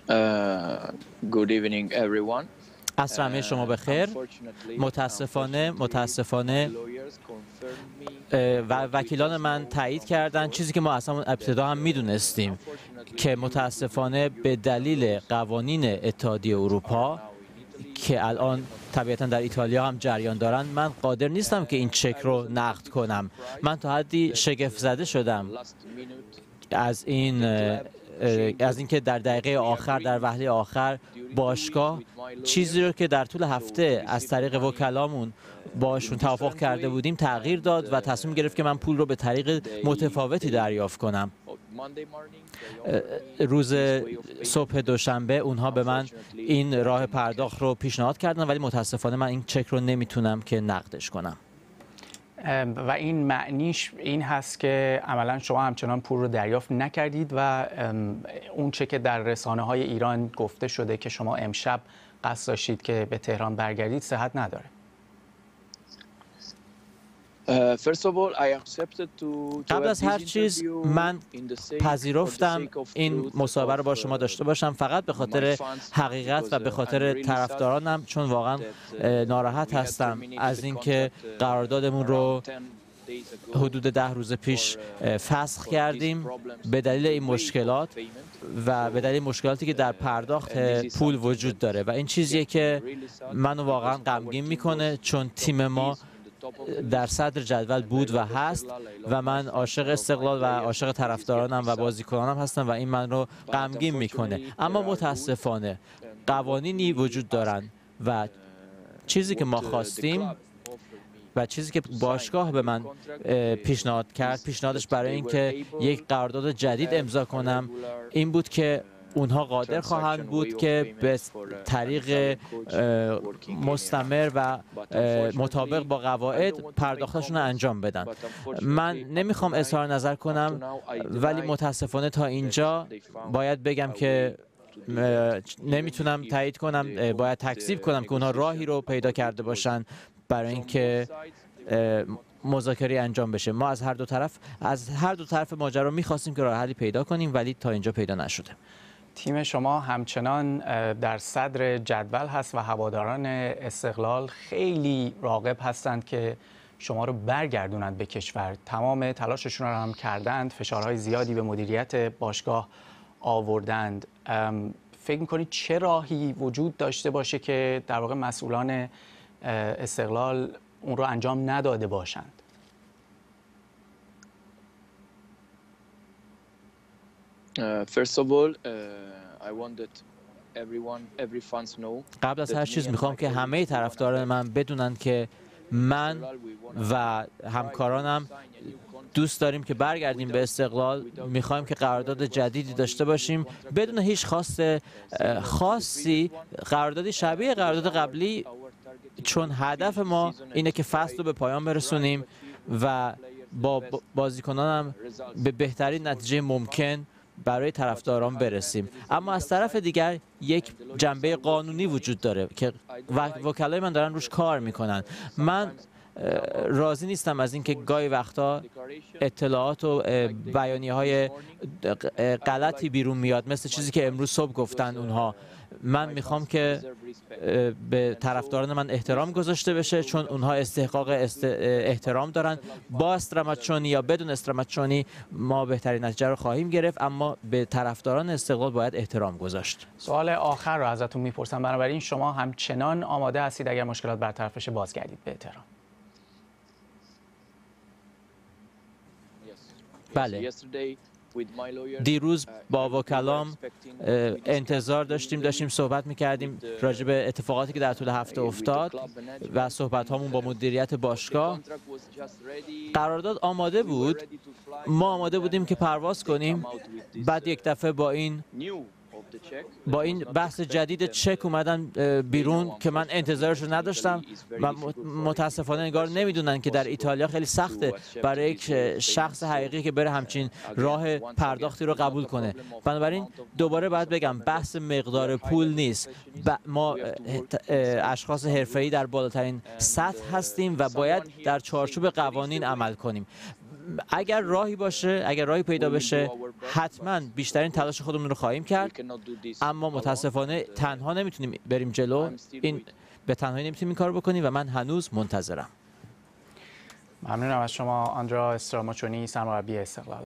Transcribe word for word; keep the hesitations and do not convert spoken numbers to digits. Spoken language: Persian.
Good evening everyone. عصر همه شما بخیر. متاسفانه متاسفانه و وکیلان من تایید کردند چیزی که ما اصلا ابتدا هم میدونستیم که متاسفانه به دلیل قوانین اتحادیه اروپا که الان طبیعتا در ایتالیا هم جریان دارن، من قادر نیستم که این چک رو نقد کنم. من تا حدی شگفت زده شدم از این از اینکه در دقیقه آخر، در وهله آخر، باشگاه چیزی رو که در طول هفته از طریق وکلامون باشون توافق کرده بودیم تغییر داد و تصمیم گرفت که من پول رو به طریق متفاوتی دریافت کنم. روز صبح دوشنبه اونها به من این راه پرداخت رو پیشنهاد کردن، ولی متاسفانه من این چک رو نمیتونم که نقدش کنم. و این معنیش این هست که عملا شما همچنان پول رو دریافت نکردید و اون چه که در رسانه های ایران گفته شده که شما امشب قصد داشتید که به تهران برگردید صحت نداره. قبل از هر چیز من پذیرفتم این مصاحبه رو با شما داشته باشم فقط به خاطر حقیقت و به خاطر طرفدارانم، چون واقعا ناراحت هستم از اینکه قراردادمون رو حدود ده روز پیش فسخ کردیم به دلیل این مشکلات و به دلیل مشکلاتی که در پرداخت پول وجود داره و این چیزیه که منو واقعا غمگین میکنه، چون تیم ما در صدر جدول بود و هست و من عاشق استقلال و عاشق طرفدارانم و بازیکنانم هستم و این من رو غمگین میکنه. اما متاسفانه قوانینی وجود دارن و چیزی که ما خواستیم و چیزی که باشگاه به من پیشنهاد کرد، پیشنهادش برای اینکه یک قرارداد جدید امضا کنم این بود که اونها قادر خواهند بود که به طریق مستمر و مطابق با قواعد پرداختشون رو انجام بدن. من نمیخوام اظهار نظر کنم، ولی متاسفانه تا اینجا باید بگم که نمیتونم تایید کنم، باید تکذیب کنم که اونها راهی رو پیدا کرده باشن برای اینکه مذاکره انجام بشه. ما از هر دو طرف از هر دو طرف ماجرا می‌خواستیم که راه حلی پیدا کنیم، ولی تا اینجا پیدا نشده. تیم شما همچنان در صدر جدول هست و هواداران استقلال خیلی راغب هستند که شما رو برگردونند به کشور. تمام تلاششون رو هم کردند، فشارهای زیادی به مدیریت باشگاه آوردند. فکر می‌کنید چه راهی وجود داشته باشه که در واقع مسئولان استقلال اون رو انجام نداده باشند؟ قبل از هر چیز میخوام که همه طرفداران من بدونند که من و همکارانم دوست داریم که برگردیم به استقلال. میخوایم که قرارداد جدیدی داشته باشیم بدون هیچ خواست خاصی، قراردادی شبیه قرارداد قبلی، چون هدف ما اینه که فصل رو به پایان برسونیم و با بازیکنانم به بهترین نتیجه ممکن برای طرفداران برسیم. اما از طرف دیگر یک جنبه قانونی وجود داره که وکلای من دارن روش کار میکنن. من راضی نیستم از اینکه گاهی وقتا اطلاعات و بیانیه‌های غلطی بیرون میاد، مثل چیزی که امروز صبح گفتن اونها. من میخوام که به طرفداران من احترام گذاشته بشه، چون اونها استحقاق است... احترام دارن. با استراماچونی یا بدون استراماچونی ما بهترین نتیجه رو خواهیم گرفت، اما به طرفداران استقلال باید احترام گذاشت. سوال آخر رو ازتون میپرسم، بنابراین شما همچنان آماده هستید اگر مشکلات برطرف بشه بازگردید به تهران؟ بله. دیروز با وکلام انتظار داشتیم، داشتیم صحبت میکردیم راجع به اتفاقاتی که در طول هفته افتاد و صحبت هامون با مدیریت باشگاه. قرارداد آماده بود، ما آماده بودیم که پرواز کنیم، بعد یک دفعه با این با این بحث جدید چک اومدن بیرون که من انتظارش رو نداشتم و متاسفانه انگار نمیدونن که در ایتالیا خیلی سخته برای یک شخص حقیقی که بره همچین راه پرداختی رو قبول کنه. بنابراین دوباره باید بگم بحث مقدار پول نیست، ما اشخاص حرفه‌ای در بالاترین سطح هستیم و باید در چارچوب قوانین عمل کنیم. اگر راهی باشه، اگر راهی پیدا بشه، حتما بیشترین تلاش خودمون رو خواهیم کرد، اما متاسفانه تنها نمیتونیم بریم جلو. این به تنهایی نمیتونیم این کار بکنیم و من هنوز منتظرم. ممنونم از شما آندرا استراماچونی، سرمربی استقلال.